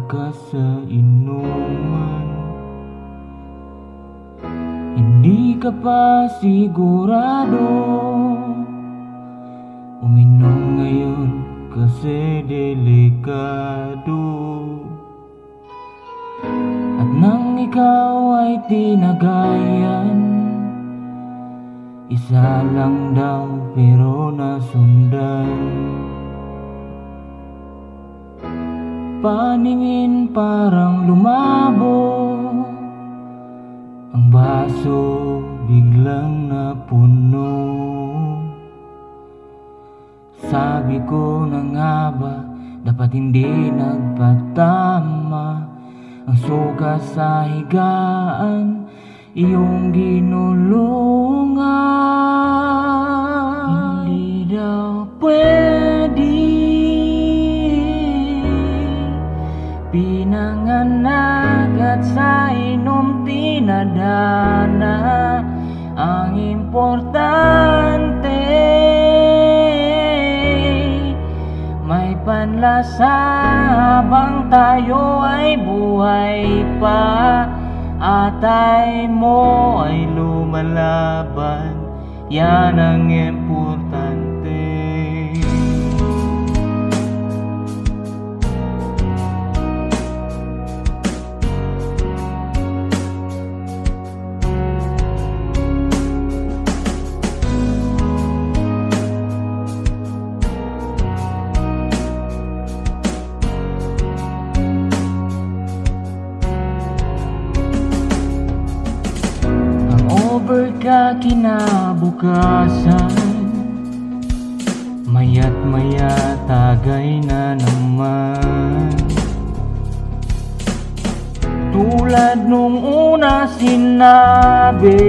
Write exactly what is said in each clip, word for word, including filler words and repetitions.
ka sa inuman. Hindi ka pa sigurado, uminom ngayon kasi delikado. At nang ikaw ay tinagayan, isa lang daw pero nasundan. Paningin parang lumabo, ang baso biglang napuno. Sabi ko na nga ba, dapat hindi nagpatama ang suka sa higaan, iyong ginulungan. Hindi daw pwede pinanganak at sa inom tinadhana. Ang importante may panlasa habang tayo ay buhay pa. Atay mo ay lumalaban, yan ang importante. Ka kinabukasan, maya't maya tagay na naman. Tulad nung una sinabi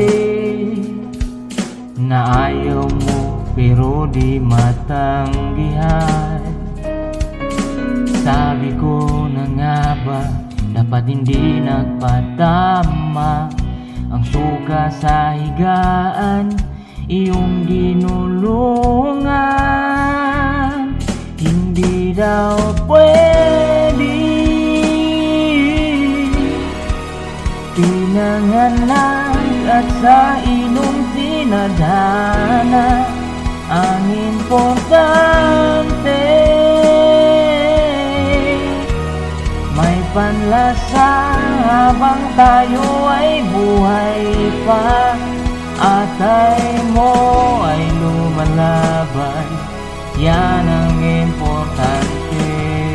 na ayaw mo pero di matanggihan. Sabi ko na nga ba, dapat hindi nagpatama ang suka sa higaan, iyong ginulungan. Hindi daw pwede pinanganak at sa inom tinadhana. Ang importante may panlasa habang tayo ay buhay pa. Atay mo ay lumalaban, yan ang importante.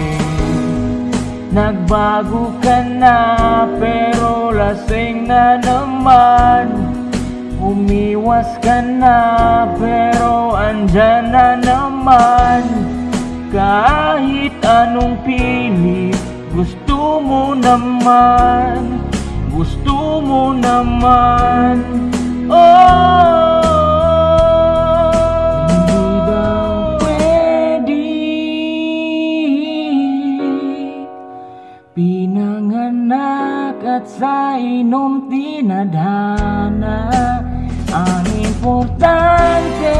Nagbago ka na pero lasing na naman. Umiwas ka na pero andyan na naman. Kahit anong pilit, gusto mo naman, gusto mo naman. Oh, hindi daw pwede pinanganak at sa inom tinadhana. Ang importante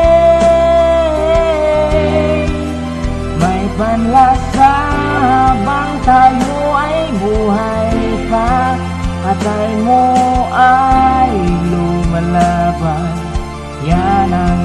may panlasa habang tayo ay buhay pa. Atay mo ay lumalaban, yan ang